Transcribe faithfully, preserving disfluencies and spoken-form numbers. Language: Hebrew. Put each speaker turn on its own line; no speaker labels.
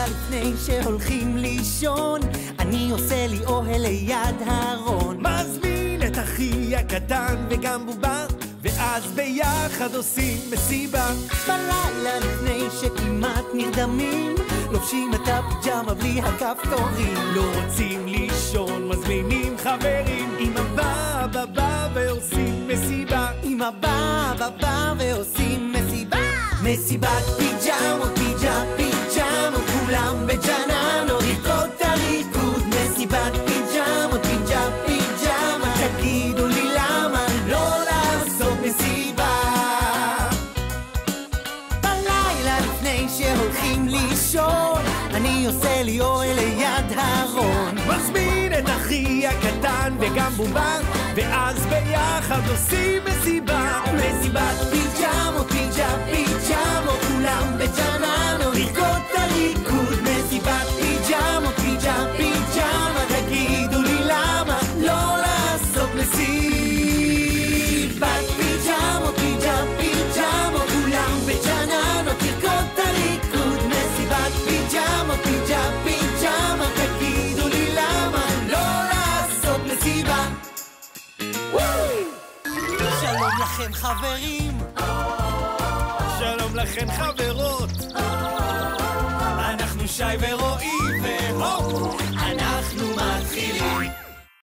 בלילה לפני שהולכים לישון, אני עושה לי אוהל ליד הארון.
מזמין את אחי הקטן וגם בובה, ואז ביחד עושים מסיבה.
בלילה לפני שכמעט נרדמים, לובשים את הפיג'מה בלי הכפתורים.
לא רוצים לישון, מזמינים חברים, אמא בא בא בא ועושים מסיבה.
אמא בא בא בא ועושים מסיבה. מסיבת פיג'מות, פיג'ה פיג'מות, כולם בג'ננות לרקוד את הריקוד. מסיבת פיג'מות, פיג'ה פיג'מות, תגידו לי למה לא לעשות מסיבה. בלילה לפני שהולכים לישון, אני עושה לי אוהל ליד הארון.
מזמין את אחי הקטן וגם בובה, ואז ביחד עושים מסיבה.
מסיבת פיג'מות, פיג'ה פיג'מות, כולם בג'ננות לרקוד את הריקוד. מסיבת פיג'מות, פיג'ה פיג'מות, תגידו לי למה לא לעשות מסיבת פיג'מות, פיג'ה פיג'מות, כולם בג'ננות לרקוד את הריקוד. מסיבת פיג'מות, פיג'ה פיג'מות, תגידו לי למה לא לעשות מסיבה. שלום לכם חברים,
שלום לכם חברות,
אנחנו שי ורועי והופ, אנחנו מתחילים.